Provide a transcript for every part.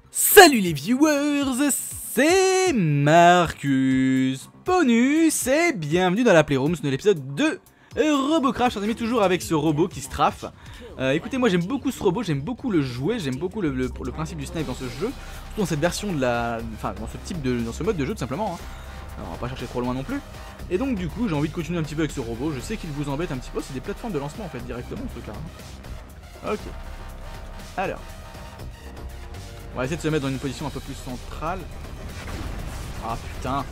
Salut les viewers, c'est Marcus Ponus et bienvenue dans la Playroom de l'épisode 2 Robocraft. Chers amis, toujours avec ce robot qui strafe. Écoutez, moi j'aime beaucoup ce robot, j'aime beaucoup le jouer, j'aime beaucoup le principe du snipe dans ce jeu, surtout dans cette version de la, enfin dans ce mode de jeu tout simplement. Alors, on va pas chercher trop loin non plus. Et donc du coup j'ai envie de continuer un petit peu avec ce robot. Je sais qu'il vous embête un petit peu, c'est des plateformes de lancement en fait directement ce truc là. Ok. Alors. On va essayer de se mettre dans une position un peu plus centrale. Ah putain.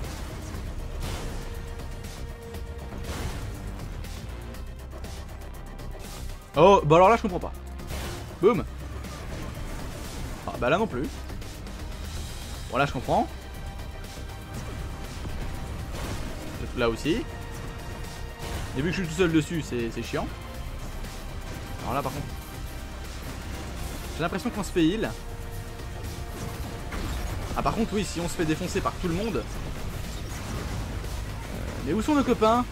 Oh, bah alors là je comprends pas. Boum. Ah bah là non plus. Bon là je comprends. Là aussi. Et vu que je suis tout seul dessus, c'est chiant. Alors là par contre, j'ai l'impression qu'on se fait heal. Ah par contre oui, si on se fait défoncer par tout le monde. Mais où sont nos copains?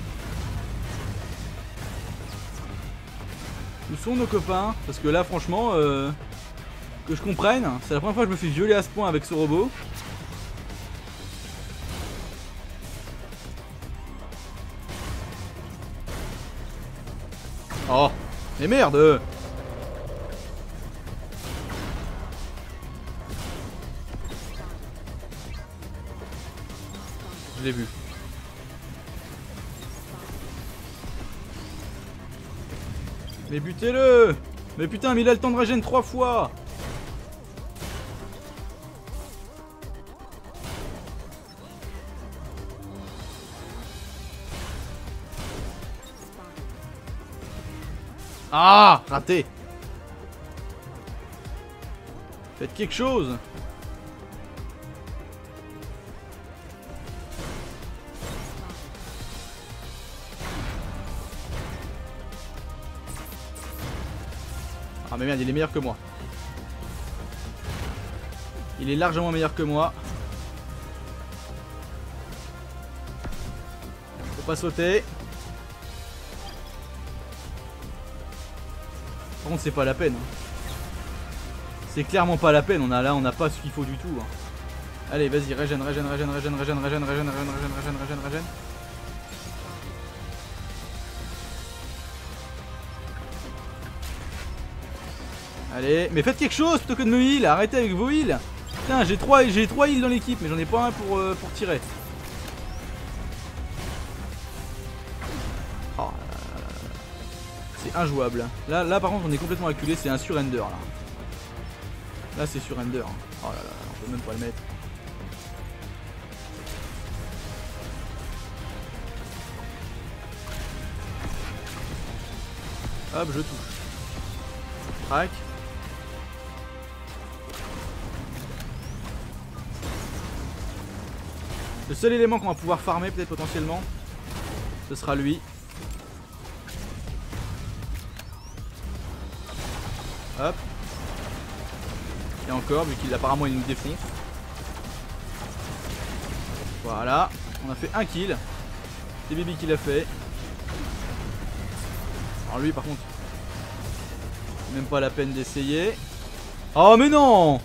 Où sont nos copains? Parce que là franchement, que je comprenne, c'est la première fois que je me fais violer à ce point avec ce robot. Oh, mais merde! Je l'ai vu. Mais butez-le! Mais putain, mais il a le temps de régène 3 fois! Ah! Raté! Faites quelque chose! Ah mais merde, il est meilleur que moi. Il est largement meilleur que moi. Faut pas sauter. Par contre c'est pas la peine. C'est clairement pas la peine, on n'a pas ce qu'il faut du tout. Allez vas-y, régène. Allez, mais faites quelque chose plutôt que de me heal, arrêtez avec vos heals. Putain, j'ai 3 heals dans l'équipe, mais j'en ai pas un pour tirer. Oh, c'est injouable. Là par contre on est complètement acculé, c'est un surrender là. Là c'est surrender. Oh là là, on peut même pas le mettre. Hop, je touche. Crac. Le seul élément qu'on va pouvoir farmer peut-être potentiellement, ce sera lui. Hop. Et encore, vu qu'il apparemment il nous défonce. Voilà. On a fait un kill. C'est Bibi qui l'a fait. Alors lui par contre, même pas la peine d'essayer. Oh mais non!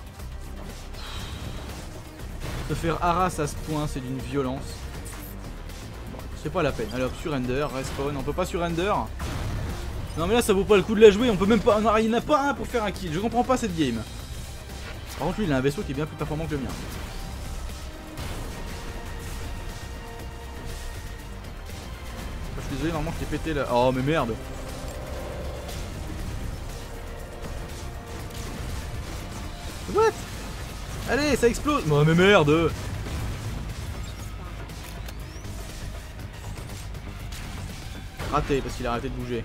Se faire harass à ce point, c'est d'une violence. Bon, c'est pas la peine. Allez hop, surrender, respawn. On peut pas surrender. Non mais là ça vaut pas le coup de la jouer. On peut même pas. Non, il n'y en a pas un pour faire un kill. Je comprends pas cette game. Par contre lui il a un vaisseau qui est bien plus performant que le mien. Je suis désolé, normalement je t'ai pété là. Oh mais merde. What? Allez, ça explose! Oh mais merde! Raté parce qu'il a arrêté de bouger.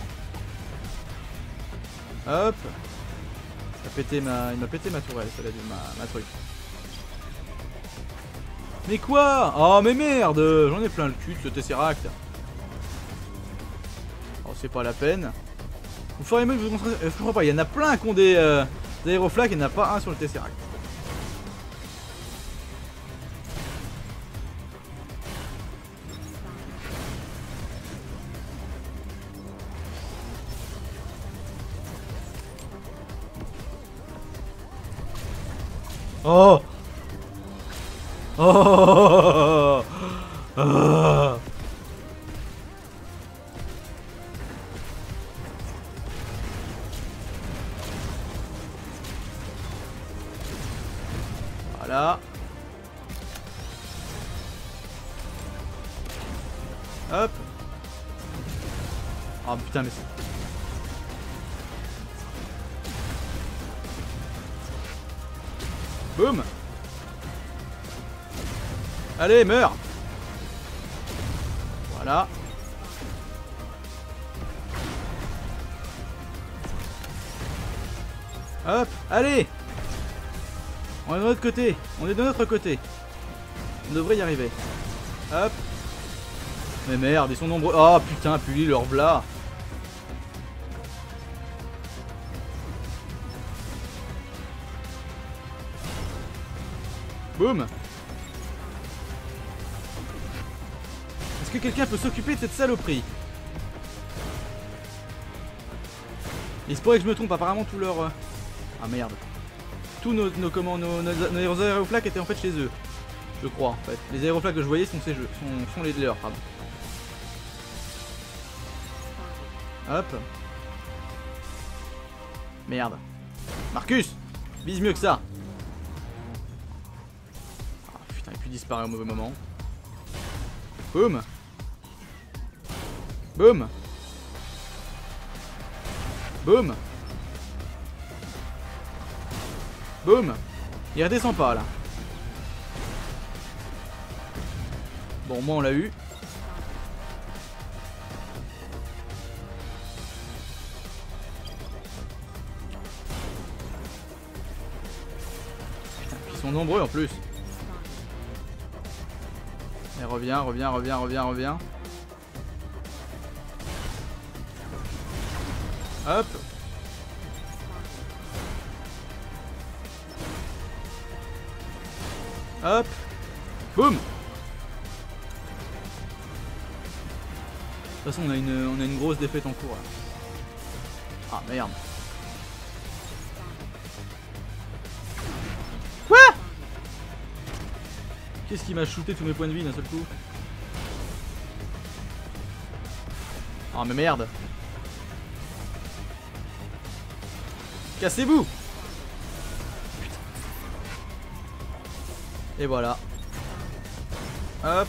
Hop! Il m'a pété ma tourelle, ça l'a dit, ma truc. Mais quoi? Oh mais merde! J'en ai plein le cul de ce Tesseract. Oh c'est pas la peine. Vous ferez mieux que je vous montre. Je comprends pas, il y en a plein qui ont des aéroflags, il n'y en a pas un sur le Tesseract. Oh. Oh. Oh. Voilà. Hop. Oh putain mais c'est... Boum. Allez, meurs. Voilà. Hop, allez. On est de notre côté. On est de notre côté. On devrait y arriver. Hop. Mais merde, ils sont nombreux. Oh putain, puis leur v'là. Boum. Est-ce que quelqu'un peut s'occuper de cette saloperie? Il se pourrait que je me trompe, apparemment tout leur... Ah merde. Tous nos aéroflaques étaient en fait chez eux. Je crois en fait. Les aéroflaques que je voyais sont ces jeux. Sont les leurs, pardon. Hop. Merde. Marcus, vise mieux que ça. Ah putain, il a pu disparaître au mauvais moment. Boum. Boum. Boum. Boum. Il redescend pas là. Bon, moi on l'a eu. Putain, ils sont nombreux en plus. Et reviens. Hop. Hop. Boum. De toute façon on a une grosse défaite en cours là. Ah merde. Quoi? Qu'est-ce qui m'a shooté tous mes points de vie d'un seul coup? Ah mais merde. Cassez-vous. Et voilà. Hop.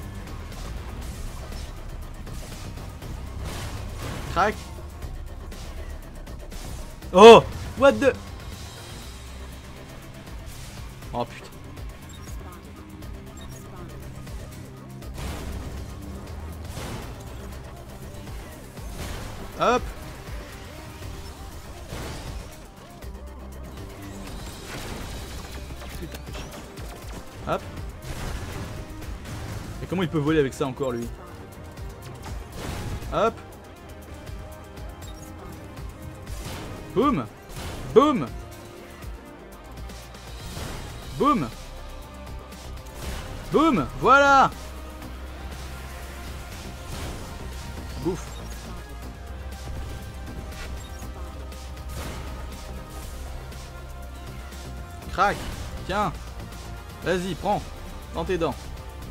Crac. Oh. What the... Oh putain. Hop. Hop. Et comment il peut voler avec ça encore lui? Hop. Boum. Boum. Boum. Boum. Voilà. Bouffe. Crac. Tiens. Vas-y, prends. Dans tes dents.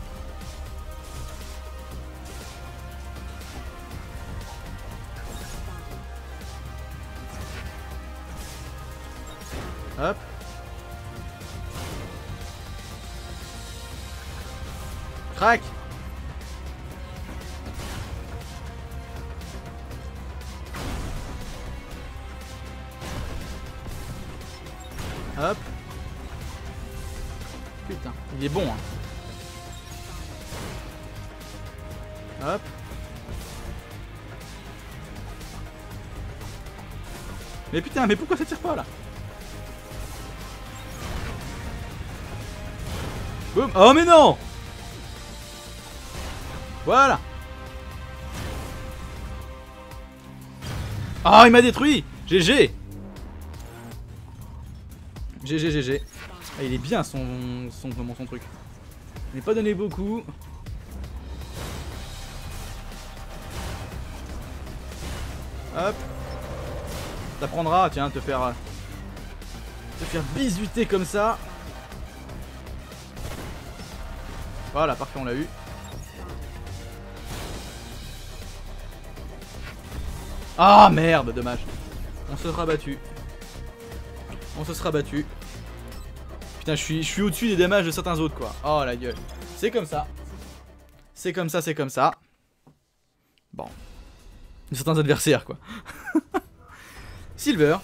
Hop. Crac. Hop. Putain, il est bon hein. Hop. Mais putain, mais pourquoi ça tire pas là? Boum. Oh mais non. Voilà. Ah, il m'a détruit. GG. GG. Ah, il est bien son truc. Il n'est pas donné beaucoup. Hop. T'apprendras, tiens, te faire bisuter comme ça. Voilà, parfait, on l'a eu. Ah merde, dommage. On se sera battu. On se sera battu. Putain, je suis au-dessus des damages de certains autres, quoi. Oh la gueule. C'est comme ça. C'est comme ça, c'est comme ça. Bon. De certains adversaires, quoi. Silver.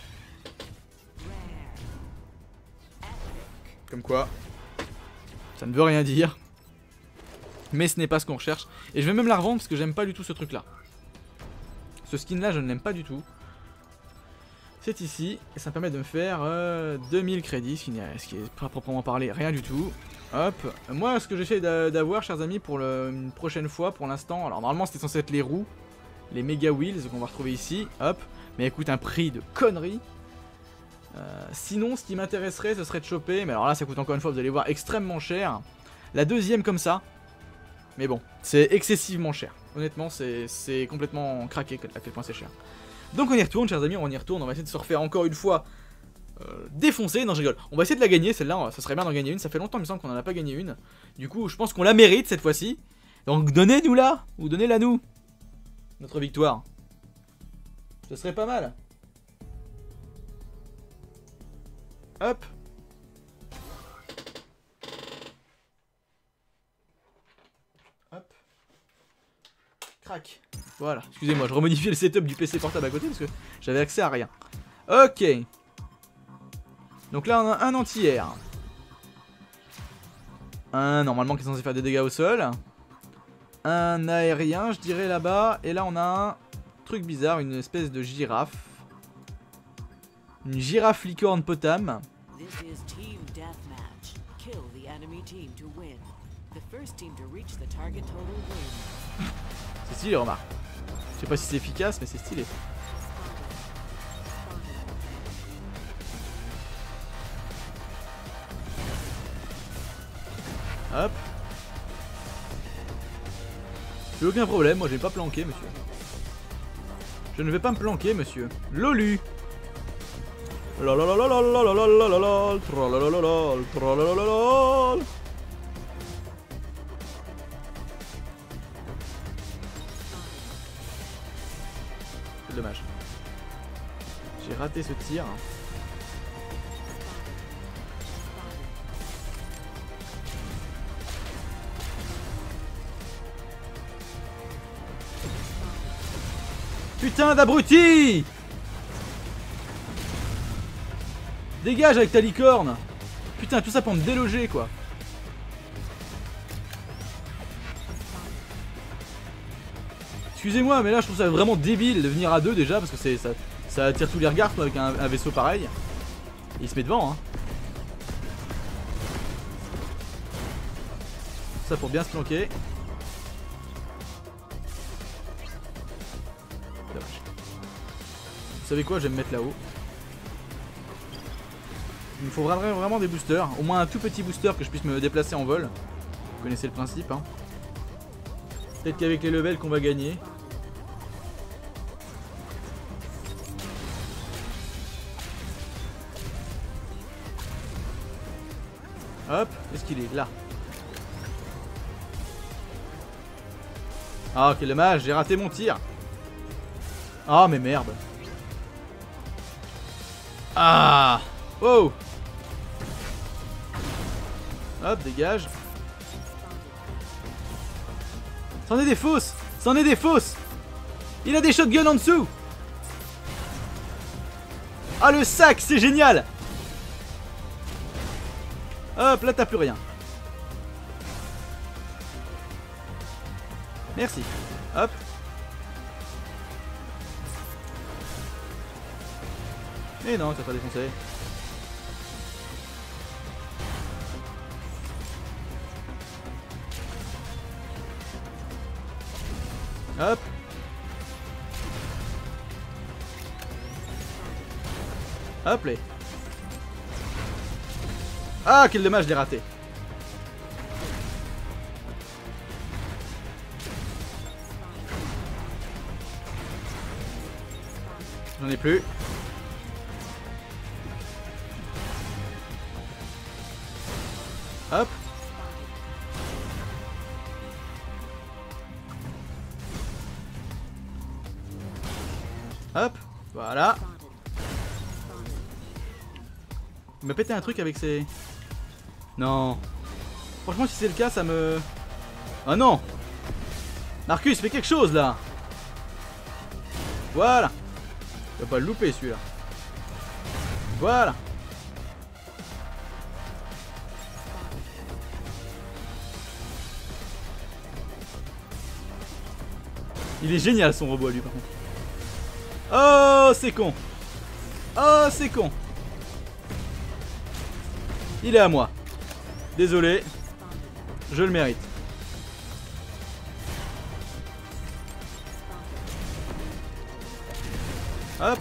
Comme quoi. Ça ne veut rien dire. Mais ce n'est pas ce qu'on recherche. Et je vais même la revendre parce que j'aime pas du tout ce truc-là. Ce skin-là, je ne l'aime pas du tout. C'est ici, et ça me permet de me faire 2000 crédits, ce qui est pas proprement parlé rien du tout. Hop, moi ce que j'essaie d'avoir, chers amis, pour une prochaine fois, pour l'instant, alors normalement c'était censé être les roues, les Mega Wheels qu'on va retrouver ici, hop, mais écoute, un prix de conneries. Sinon, ce qui m'intéresserait, ce serait de choper, mais alors là ça coûte encore une fois, vous allez voir, extrêmement cher. La deuxième comme ça, mais bon, c'est excessivement cher. Honnêtement, c'est complètement craqué à quel point c'est cher. Donc on y retourne, chers amis, on y retourne, on va essayer de se refaire encore une fois défoncer. Non, je rigole. On va essayer de la gagner, celle-là, ça serait bien d'en gagner une. Ça fait longtemps, il me semble qu'on en a pas gagné une. Du coup, je pense qu'on la mérite cette fois-ci. Donc donnez-nous-la, ou donnez-la nous, notre victoire. Ce serait pas mal. Hop. Hop. Crac. Voilà, excusez-moi, je remodifie le setup du PC portable à côté parce que j'avais accès à rien. Ok. Donc là, on a un anti-air. Un, normalement, qui est censé faire des dégâts au sol. Un aérien, je dirais, là-bas. Et là, on a un truc bizarre, une espèce de girafe. Une girafe licorne potam. C'est stylé, remarque. Je sais pas si c'est efficace, mais c'est stylé. Hop. J'ai aucun problème, moi je vais pas planquer, monsieur. Je ne vais pas me planquer, monsieur. Lolu. C'est dommage. J'ai raté ce tir. Putain d'abruti! Dégage avec ta licorne! Putain, tout ça pour me déloger, quoi. Excusez-moi, mais là je trouve ça vraiment débile de venir à deux déjà, parce que ça attire tous les regards avec un vaisseau pareil. Et il se met devant, hein. Tout ça pour bien se planquer. Dommage. Vous savez quoi, je vais me mettre là-haut. Il me faut vraiment des boosters, au moins un tout petit booster que je puisse me déplacer en vol. Vous connaissez le principe, hein. Peut-être qu'avec les levels qu'on va gagner. Hop, est-ce qu'il est là? Ah, quel dommage, j'ai raté mon tir. Ah, mais merde. Ah. Wow. Hop, dégage. C'en est des fausses. C'en est des fausses. Il a des shotguns en dessous. Ah, le sac, c'est génial. Hop, là t'as plus rien. Merci. Hop. Mais non, ça pas défoncé. Hop. Hop les. Ah, quel dommage, je l'ai raté. J'en ai plus. Hop. Hop, voilà. Il m'a pété un truc avec ses... Non. Franchement, si c'est le cas, ça me... Oh non! Marcus, fais quelque chose, là! Voilà! Tu vas pas le louper, celui-là. Voilà! Il est génial, son robot, lui, par contre. Oh, c'est con! Oh, c'est con! Il est à moi. Désolé. Je le mérite. Hop.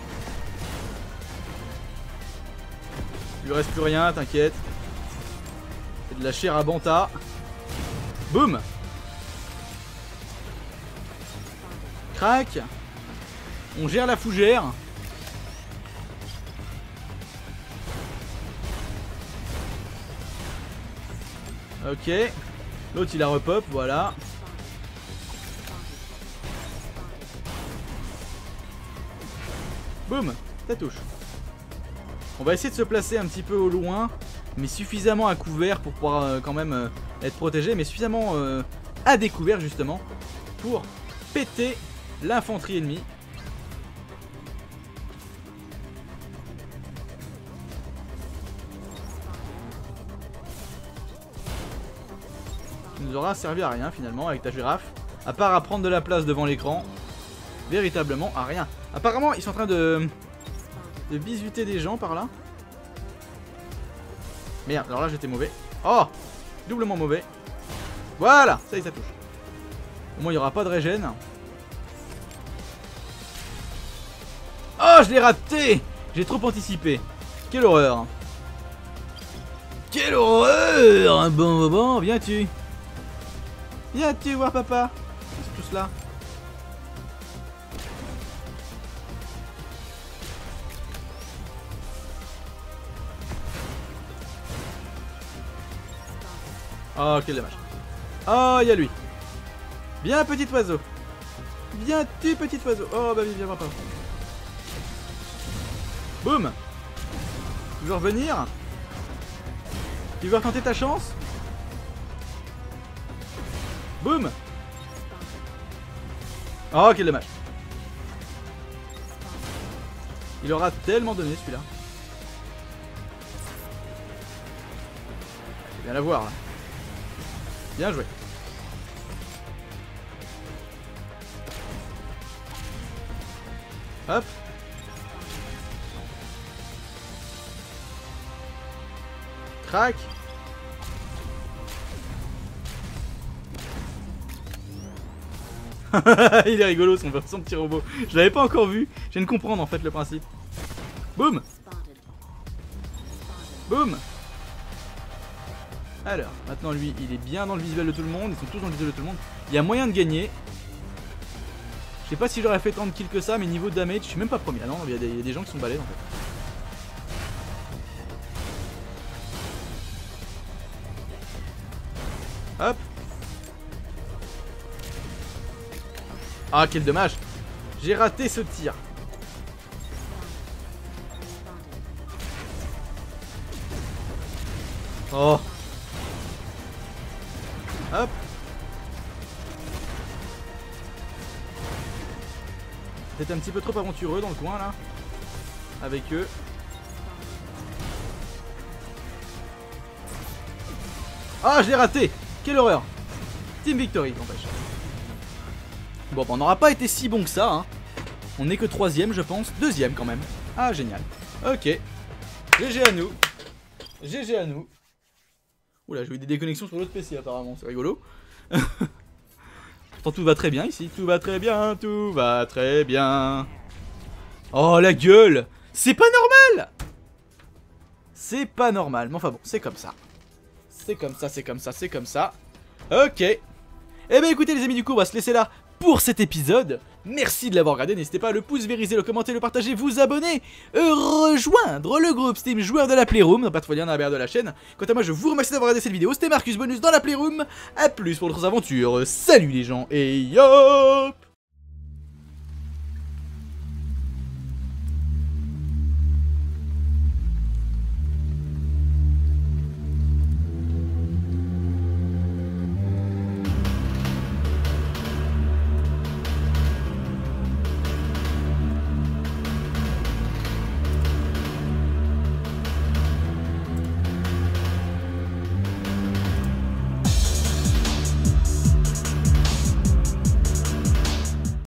Il lui reste plus rien, t'inquiète. C'est de la chair à Banta. Boum. Crac. On gère la fougère. Ok. L'autre il a repop, voilà. Boum, ça touche. On va essayer de se placer un petit peu au loin, mais suffisamment à couvert pour pouvoir quand même être protégé, mais suffisamment à découvert justement pour péter l'infanterie ennemie. Qui nous aura servi à rien finalement avec ta girafe, à part à prendre de la place devant l'écran. Véritablement à rien. Apparemment ils sont en train de bisuter des gens par là. Merde, alors là j'étais mauvais. Oh, doublement mauvais. Voilà, ça y est, ça touche. Au moins il n'y aura pas de régène. Oh, je l'ai raté. J'ai trop anticipé. Quelle horreur. Quelle horreur. Bon, viens-tu. Viens-tu voir papa. Ils sont tous là. Oh, quel dommage. Oh, il y a lui. Viens, petit oiseau. Viens-tu, petit oiseau. Oh, bah, viens voir papa. Boum. Tu veux revenir? Tu veux retenter ta chance? Boum. Oh, quel dommage. Il aura tellement donné celui-là. Je viens la voir là. Bien joué. Hop. Crac. Il est rigolo son petit robot. Je l'avais pas encore vu. Je viens de comprendre en fait le principe. Boum. Boum. Alors, maintenant lui, il est bien dans le visuel de tout le monde. Ils sont tous dans le visuel de tout le monde. Il y a moyen de gagner. Je sais pas si j'aurais fait tant de kills que ça, mais niveau damage, je suis même pas premier. Ah non, il y a des gens qui sont balèzes en fait. Hop. Ah, quel dommage. J'ai raté ce tir. Oh. Hop. C'est un petit peu trop aventureux dans le coin là. Avec eux. Ah, je l'ai raté. Quelle horreur. Team Victory, n'empêche. Bon, bah, on n'aura pas été si bon que ça, hein. On n'est que 3ème, je pense. 2ème quand même. Ah, génial. Ok. GG à nous. GG à nous. Oula, j'ai eu des déconnexions sur l'autre PC apparemment. C'est rigolo. Pourtant, tout va très bien ici. Tout va très bien. Tout va très bien. Oh, la gueule. C'est pas normal. C'est pas normal. Mais enfin bon, c'est comme ça. C'est comme ça, c'est comme ça, c'est comme ça. Ok. Eh bien écoutez les amis, du coup on va se laisser là pour cet épisode. Merci de l'avoir regardé, n'hésitez pas à le pouce vériser, le commenter, le partager, vous abonner, rejoindre le groupe Steam joueur de la Playroom, pas de lien dans la barre de la chaîne. Quant à moi je vous remercie d'avoir regardé cette vidéo, c'était Marcus Bonus dans la Playroom. A plus pour d'autres aventures, salut les gens et yop.